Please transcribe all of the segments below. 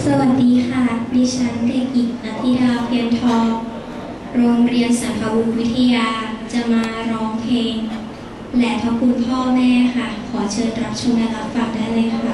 วัสดีค่ะดิฉันเด็กหญิงนัทธิดาเพียรทองโรงเรียนสังขบุญวิทยาจะมาร้องเพลงและพระคุณพ่อแม่ค่ะขอเชิญรับชมและรับฟังได้เลยค่ะ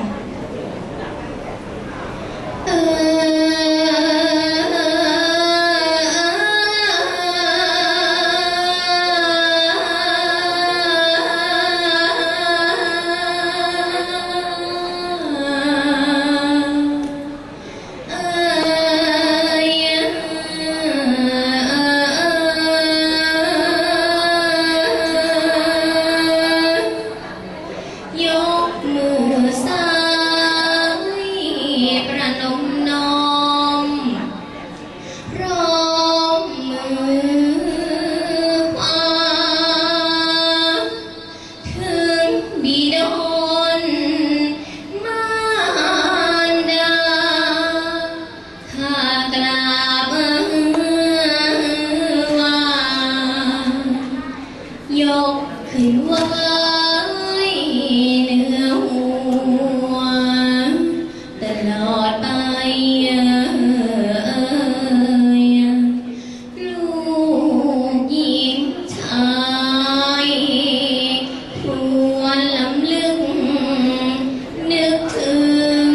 ขึ้นไว้เนื้อหัวตลอดไปลูกหญิงชายควรลำลึกนึกถึง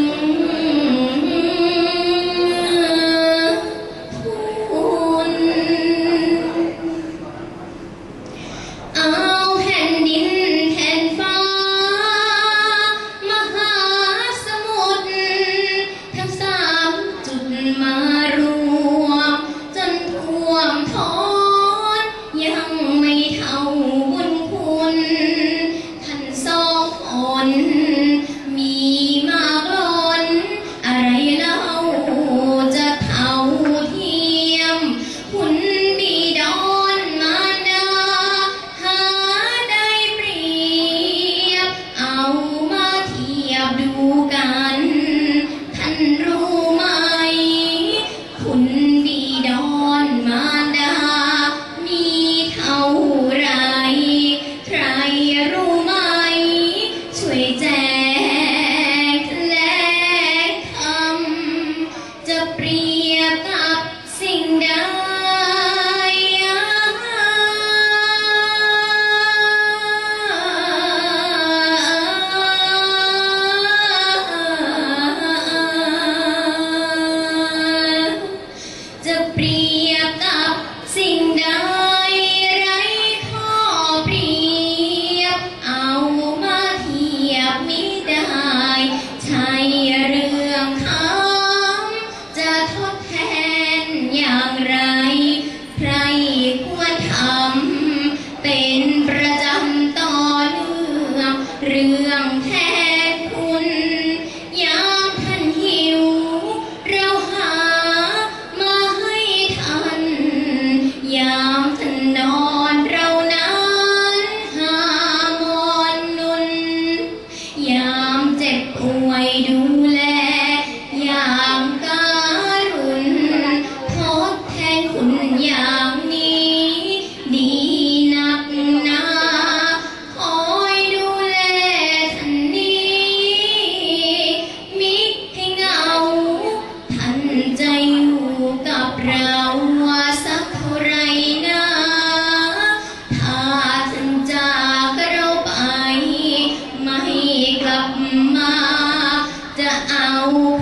คุณมารวมจนท่วมท้นยังไม่เท่าบุญคุณท่านสองคนมีมากล้นอะไรเล่าจะเท่าเทียมคุณบิดรมารดาหาได้เปรียบเอามาเทียบดูกันท่านรู้ไหมคุณบิดรมารดามีเท่าไรใครรู้ไหมช่วยแจ้งและคำจะเปรียบกับสิ่งใดจะเปรียบกับสิ่งใดไร้ข้อเปรียบเอามาเทียบมิได้ใช่เรื่องคำจะทดแทนอย่างไรใครควรทำเป็นประจำต่อเนื่องเรื่องแทนคุณยามท่านหิวเราหามาให้ท่านยามท่านนอนเรานั้นหามอนนุนยามเจ็บป่วยดูแลยามการุณทดแทนคุณอย่างนี้ดีนักหนาคอยดูแลท่านนี้มิให้เหงาท่านใจอยู่กับเราสักเท่าไรนะถ้าท่านจากเราไปไม่กลับมาจะเอา